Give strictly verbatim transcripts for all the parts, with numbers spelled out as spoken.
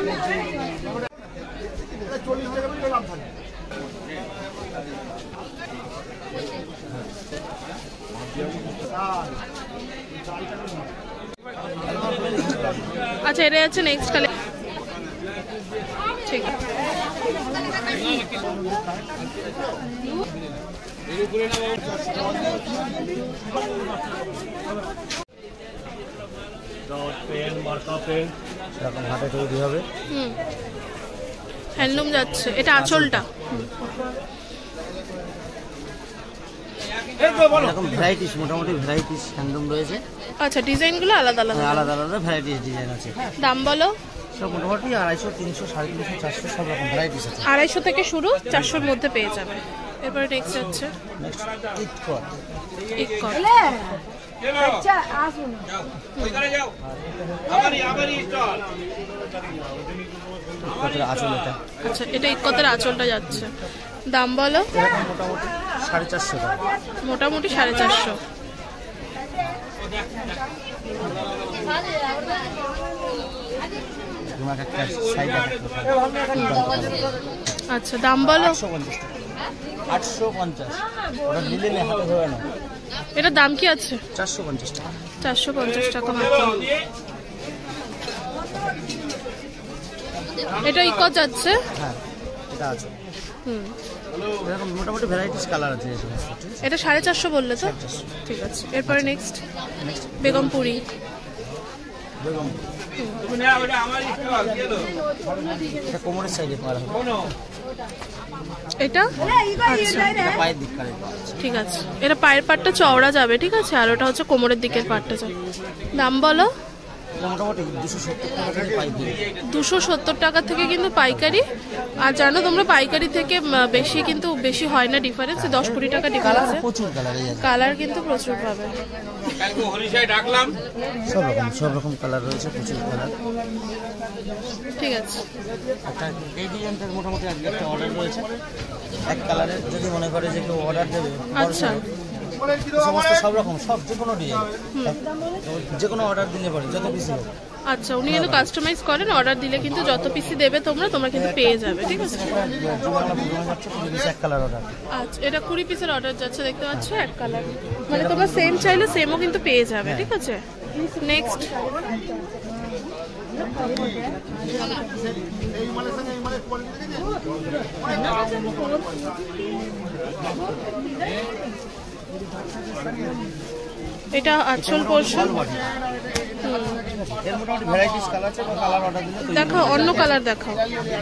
আচ্ছা, এটা হচ্ছে নেক্সট কালে। ঠিক আছে, হ্যান্ডলুম যাচ্ছে। এটা আঁচলটা এরকম ভ্যারাইটিস, মোটামুটি ভ্যারাইটিস হ্যান্ডলুম রয়েছে। আচ্ছা, ডিজাইনগুলো আলাদা আলাদা আলাদা আলাদা ভ্যারাইটিস ডিজাইন আছে। দাম বলো? সব মোটামুটি আড়াইশো, তিনশো, সাড়ে তিনশো, চারশো সব রকম ভ্যারাইটিস আছে। আড়াইশো থেকে শুরু, চারশোর মধ্যে পেয়ে যাবে। এরপরে নেক্সট যাচ্ছে ইটকট। ইটকট আচ্ছা আসুন ওইখানে যাও আমারই আমারই স্টল ইটকটের আঁচল এটা। আচ্ছা, এটা ইটকটের আঁচলটা যাচ্ছে। দাম বলো? মোটামুটি সাড়ে চারশো টাকা। মোটামুটি সাড়ে চারশো। আচ্ছা, দাম বলো? আটশো পঞ্চাশ। ওটা নিলে হাতে ধরে না। এটা দাম কি আছে? চারশো পঞ্চাশ টাকা। চারশো পঞ্চাশ টাকা মাত্র। এটা ইকো যাচ্ছে। হ্যাঁ, এটা আছে। হুম, এরকম মোটামুটি ভ্যারাইটিস কালার আছে এই সমস্ত। এটা সাড়ে চারশো বললে তো? ঠিক আছে। এরপরে নেক্সট বেগমপুরি। বেগম এটা কোমরের সাইডে পাওয়া যায়। এটা পায়ের দিক কারে। ঠিক আছে, এটা পায়ের পাটটা চওড়া যাবে। ঠিক আছে, আর ওটা হচ্ছে কোমরের দিকের পাটটা যাবে। দাম বলো? মোটামুটি দুশো সত্তর টাকা থেকে পাইকারি। দুশো সত্তর টাকা থেকে কিন্তু পাইকারি। আর জানো তোমরা, পাইকারি থেকে বেশি কিন্তু বেশি হয় না ডিফারেন্স, দশ কুড়ি টাকা ডিফারেন্স। প্রচুর কালার, কালার কিন্তু প্রচুর পাবে। সব রকম সব রকম কালার রয়েছে, প্রচুর কালার। ঠিক আছে, একটা এই ডিজাইনটার মোটামুটি আজকে একটা অর্ডার রয়েছে এক কালারের। যদি মনে করে যে কেউ অর্ডার দেবে, আচ্ছা, সমস্ত সব রকম সব যে কোনো ডিজাইন, যে কোনো অর্ডার দিলে পরে যত পিস হোক। আচ্ছা, উনি কিন্তু কাস্টমাইজ করেন। অর্ডার দিলে কিন্তু যত পিসি দেবে তোমরা তোমরা কিন্তু পেয়ে যাবে। ঠিক আছে, এক কালার অর্ডার। আচ্ছা, এটা কুড়ি পিসের অর্ডার যাচ্ছে, দেখতে পাচ্ছ, এক কালার। মানে তোমরা সেম চাইলে সেমও কিন্তু পেয়ে যাবে। ঠিক আছে, নেক্সট এটা আঁচল পোর্শন। এর মোটামুটি ভ্যারাইটিস কালার আছে, কালার অর্ডার দিলে দেখাও, অন্য কালার দেখাও।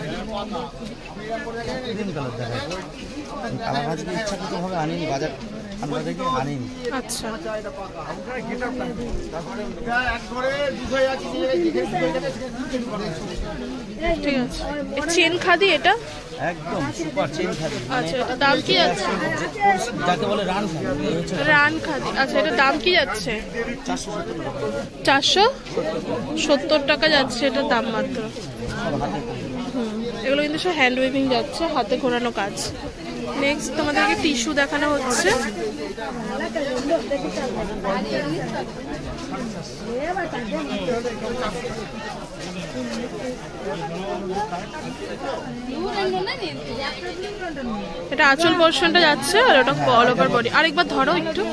গ্রিন কালার দেখাও। কালার আজকে ইচ্ছাকৃতভাবে আনিনি, বাজার আমরা দেখে আনিনি। আচ্ছা, ঠিক আছে। চেন খাদি এটা একদম সুপার চেন খাদি। আচ্ছা, এটা দাম কি আছে? যাকে বলে রান খাদি। রান খাদি। আচ্ছা, এটা দাম কি যাচ্ছে? চারশো সত্তর টাকা। চারশো সত্তর টাকা যাচ্ছে এটার দাম মাত্র। হুম, এগুলো কিন্তু সব হ্যান্ড উইভিং যাচ্ছে, হাতে ঘোরানো কাজ। নেক্সট তোমাদেরকে টিস্যু দেখানো হচ্ছে। এটা আঁচল পোর্শনটা যাচ্ছে, আর ওটা অল ওভার বডি। আরেকবার ধরো একটু।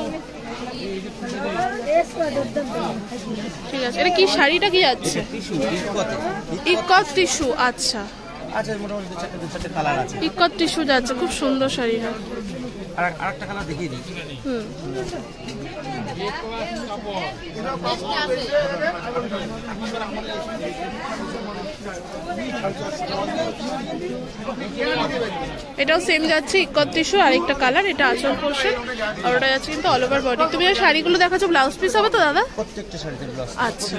ঠিক আছে, এটা কি শাড়িটা কি যাচ্ছে? ইকট টিস্যু। আচ্ছা, আচ্ছা, মোটামুটি দু চারটে দু চারটে কালার আছে। ইকট টিস্যু যাচ্ছে, খুব সুন্দর শাড়িটা। আর আরেকটা কালার দেখিয়ে দিই। হুম, এটাও সেম যাচ্ছে, ইকট টিস্যু। আরেকটা কালার, এটা আঁচল পোর্শন, আর ওটা যাচ্ছে কিন্তু অল ওভার বডি। তুমি যে শাড়িগুলো দেখাচ্ছ ব্লাউজ পিস হবে তো দাদা? প্রত্যেকটা শাড়িতে ব্লাউজ। আচ্ছা,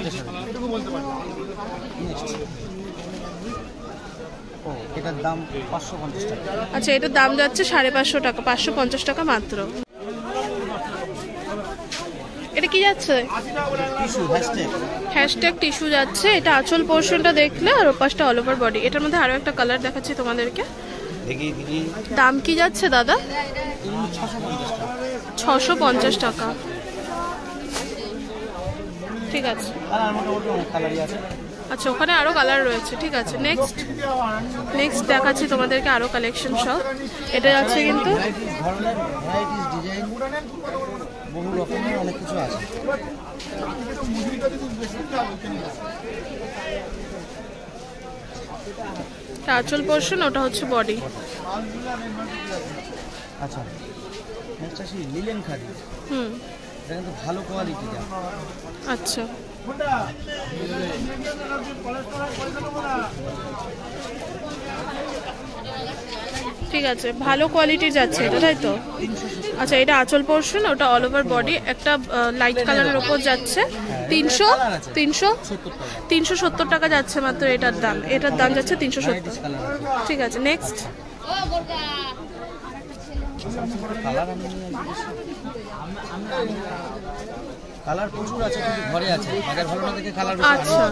এটার দাম পাঁচশো পঞ্চাশ টাকা। আচ্ছা, এটার দাম যাচ্ছে সাড়ে পাঁচশো টাকা, পাঁচশো পঞ্চাশ টাকা মাত্র। এটা কি যাচ্ছে? হ্যাশট্যাগ টিস্যু যাচ্ছে। এটা আঁচল পোর্শনটা দেখলে, আর ওপাশটা অল ওভার বডি। এটার মধ্যে আরো একটা কালার দেখাচ্ছি তোমাদেরকে। দাম কি যাচ্ছে দাদা? ছশো পঞ্চাশ টাকা। ঠিক আছে, আচ্ছা, ওখানে আরো কালার রয়েছে, ঠিক আছে। নেক্সট নেক্সট দেখাচ্ছি তোমাদেরকে আরো কালেকশন সব। এটা যাচ্ছে কিন্তু ধরনের ভ্যারাইটিস ডিজাইন বহু রকমের অনেক কিছু আছে। আঁচল পোর্শন, ওটা হচ্ছে বডি। আচ্ছা, নেক্সট আসি লিলেন খাদি। হুম, এটা কিন্তু ভালো কোয়ালিটি দেয়। আচ্ছা, ঠিক আছে, ভালো কোয়ালিটির যাচ্ছে এটা, তাই তো? আচ্ছা, এটা আঁচল পোর্শন, ওটা অল ওভার বডি, একটা লাইট কালারের ওপর যাচ্ছে। তিনশো তিনশো তিনশো সত্তর টাকা যাচ্ছে মাত্র এটার দাম। এটার দাম যাচ্ছে তিনশো সত্তর। ঠিক আছে, নেক্সট। কালার প্রচুর আছে, কিন্তু ঘরে আছে, বাজার ভালো না দেখে কালার। আচ্ছা,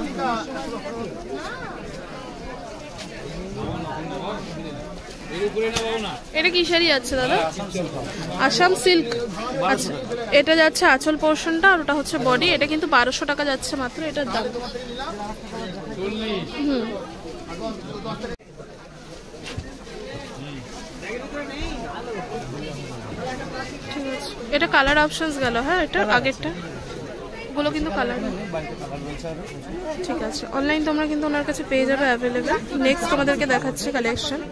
এটা কি শাড়ি যাচ্ছে দাদা? আসাম সিল্ক। আচ্ছা, এটা যাচ্ছে আঁচল পোর্শনটা, আর ওটা হচ্ছে বডি। এটা কিন্তু বারোশো টাকা যাচ্ছে মাত্র এটার দাম। হুম, ঠিক আছে, এটা কালার অপশনস গেল। হ্যাঁ, এটা আগেরটা গুলো কিন্তু কালার। ঠিক আছে, অনলাইন তোমরা কিন্তু ওনার কাছে পেয়ে যাবে অ্যাভেলেবেল। নেক্সট তোমাদেরকে দেখাচ্ছি collection.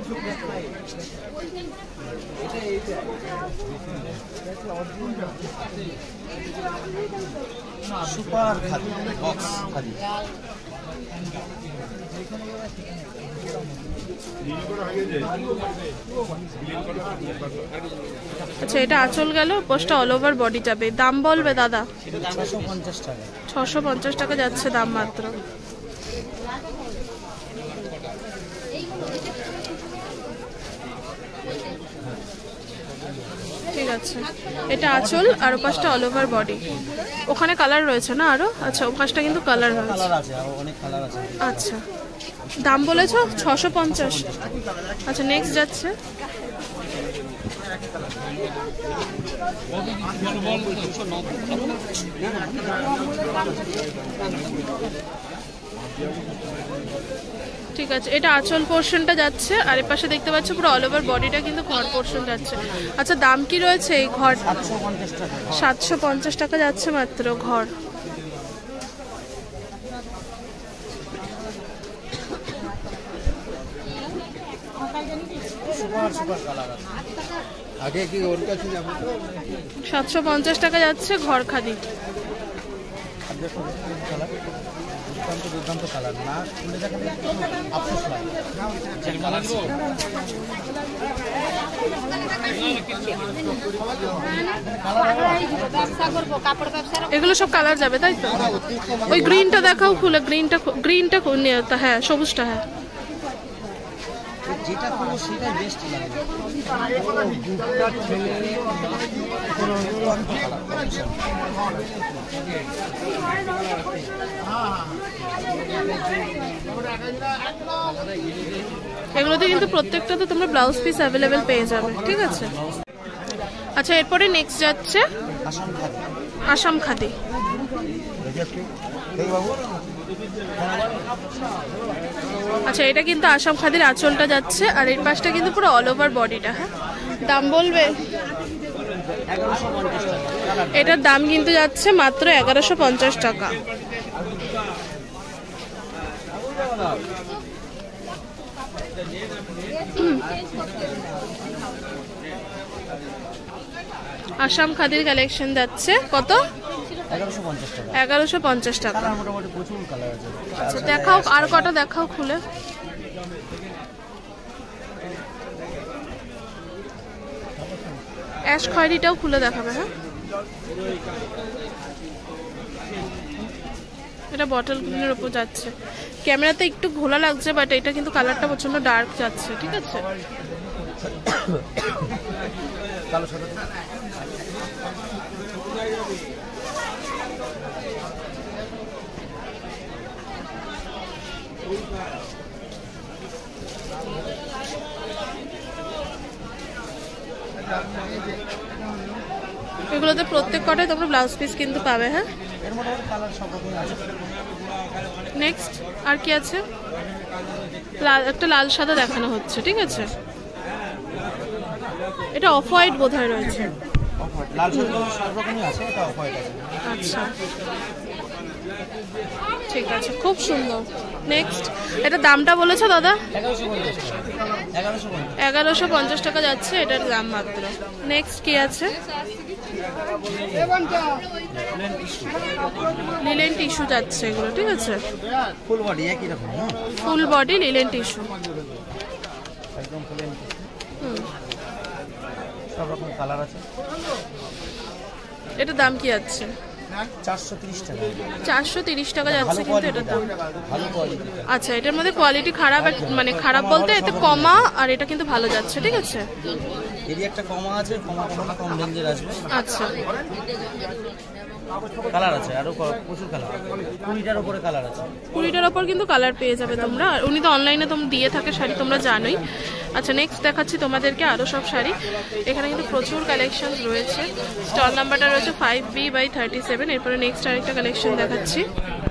Super khadi, box khadi. আচ্ছা, এটা আঁচল গেল, পোস্টটা অল ওভার বডি যাবে। দাম বলবে দাদা? ছশো পঞ্চাশ টাকা। ছশো পঞ্চাশ টাকা যাচ্ছে দাম মাত্র। ঠিক আছে, এটা আঁচল আর ওপাশটা অল ওভার বডি। ওখানে কালার রয়েছে না আরো? আচ্ছা, ওপাশটা কিন্তু কালার রয়েছে। কালার আছে, আরো অনেক কালার আছে। আচ্ছা, দাম বলেছো ছশো পঞ্চাশ। আচ্ছা, নেক্সট যাচ্ছে ঠিক আছে, এটা আঁচল পোর্শনটা যাচ্ছে, আর এর পাশে দেখতে পাচ্ছ পুরো অল ওভার বডিটা কিন্তু ঘর পোর্শন যাচ্ছে। আচ্ছা, দাম কি রয়েছে এই ঘর? সাতশো পঞ্চাশ টাকা যাচ্ছে মাত্র ঘর। আগে কি ওর কাছে যাবো? সাতশো পঞ্চাশ টাকা যাচ্ছে ঘর খাদি। দুর্দান্ত দুর্দান্ত কালার না খুলে দেখা আফসোস হয়। এগুলো সব কালার যাবে, তাই তো? ওই গ্রিনটা দেখাও খুলে, গ্রিনটা গ্রিনটা হ্যাঁ, সবুজটা। হ্যাঁ, যেটা করবো সেটাই বেস্ট লাগে। এগুলোতে কিন্তু প্রত্যেকটাতে তোমরা ব্লাউজ পিস অ্যাভেলেবেল পেয়ে যাবে, ঠিক আছে। আচ্ছা, এরপরে নেক্সট যাচ্ছে আসাম খাদি। আচ্ছা, এটা কিন্তু আসাম খাদির আঁচলটা যাচ্ছে, আর এর পাশটা কিন্তু পুরো অল ওভার বডিটা। হ্যাঁ, দাম বলবে? এটার দাম কিন্তু যাচ্ছে মাত্র এগারোশো পঞ্চাশ টাকা। আসাম খাদির কালেকশন যাচ্ছে কত? এগারোশো পঞ্চাশ টাকা। আচ্ছা, দেখাও আর কটা দেখাও খুলে। অ্যাশ খয়েরিটাও খুলে দেখাবে। হ্যাঁ, এটা বটল গ্রিনের উপর যাচ্ছে। ক্যামেরাতে একটু ঘোলা লাগছে, বাট এটা কিন্তু কালারটা প্রচন্ড ডার্ক যাচ্ছে, ঠিক আছে। এগুলোতে প্রত্যেক কটাই তোমরা ব্লাউজ পিস কিন্তু পাবে। হ্যাঁ, নেক্সট আর কি আছে? লাল, একটা লাল সাদা দেখানো হচ্ছে, ঠিক আছে। এটা অফ হোয়াইট বোধহয় রয়েছে। লাল সাদা সব রকমই আছে, এটা অফ হোয়াইট আছে। আচ্ছা ঠিক আছে, খুব সুন্দর। নেক্সট, এটা দামটা বলেছো দাদা? এগারোশো পঞ্চাশ টাকা যাচ্ছে এটার দাম মাত্র। নেক্সট কি আছে? লিলেন টিস্যু যাচ্ছে এগুলো, ঠিক আছে। ফুল বডি একই রকম, ফুল বডি লিলেন টিস্যু, একদম ফুল সব রকম কালার আছে। এটার দাম কি আছে? চারশো তিরিশ টাকা। চারশো তিরিশ টাকা যাচ্ছে কিন্তু এটার দাম। ভালো কোয়ালিটি। আচ্ছা, এটার মধ্যে কোয়ালিটি খারাপ, মানে খারাপ বলতে এতে কমা, আর এটা কিন্তু ভালো যাচ্ছে, ঠিক আছে। এরই একটা কমা আছে, কমা কমা কম রেঞ্জের আসবে। আচ্ছা, কালার আছে আরো প্রচুর কালার, কুড়িটার উপরে কালার আছে। কুড়িটার ওপর কিন্তু কালার পেয়ে যাবে তোমরা। আর উনি তো অনলাইনে তোমরা দিয়ে থাকে শাড়ি, তোমরা জানোই। আচ্ছা, নেক্সট দেখাচ্ছি তোমাদেরকে আরও সব শাড়ি। এখানে কিন্তু প্রচুর কালেকশন রয়েছে। স্টল নাম্বারটা রয়েছে five B by thirty seven. এরপরে নেক্সট আরেকটা কালেকশন দেখাচ্ছি।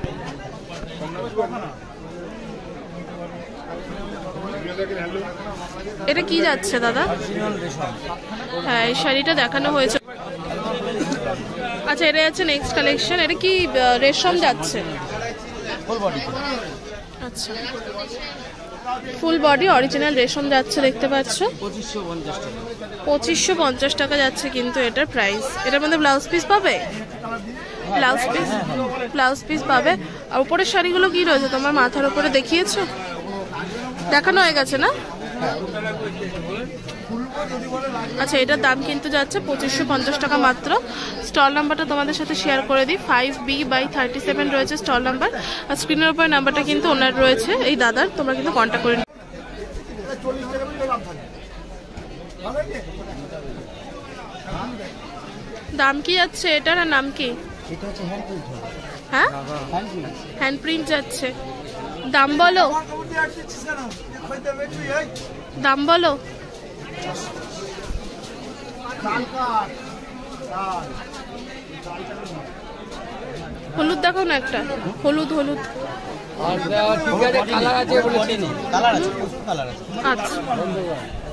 এটা কি যাচ্ছে দাদা? হ্যাঁ, এই শাড়িটা দেখানো হয়েছে। আচ্ছা, এটা যাচ্ছে নেক্সট কালেকশন। এটা কি রেশম যাচ্ছে? Full body. আচ্ছা, ফুল বডি অরিজিনাল রেশম যাচ্ছে, দেখতে পাচ্ছ। পঁচিশশো পঞ্চাশ টাকা। পঁচিশশো পঞ্চাশ টাকা যাচ্ছে কিন্তু এটার প্রাইস। এটার মধ্যে ব্লাউজ পিস পাবে? ব্লাউজ পিস ব্লাউজ পিস পাবে। আর উপরের শাড়িগুলো কি রয়েছে তোমার মাথার উপরে দেখিয়েছো? দেখানো হয়ে গেছে না? আচ্ছা, এটার দাম কিন্তু যাচ্ছে পঁচিশশো পঞ্চাশ টাকা মাত্র। স্টল নাম্বারটা তোমাদের সাথে শেয়ার করে দিই। Five B by thirty seven রয়েছে স্টল নাম্বার। আর স্ক্রিনের উপর নাম্বারটা কিন্তু ওনার রয়েছে, এই দাদার। তোমরা কিন্তু কন্ট্যাক্ট করে নিও। দাম কি যাচ্ছে এটার, আর নাম কি? এটা হচ্ছে হ্যান্ড প্রিন্ট। হ্যাঁ, হ্যান্ড প্রিন্ট যাচ্ছে। দাম বলো, দাম বলো। হলুদ দেখো না একটা, হলুদ হলুদ। কালার আছে, কালার আছে, কালার আছে। আচ্ছা।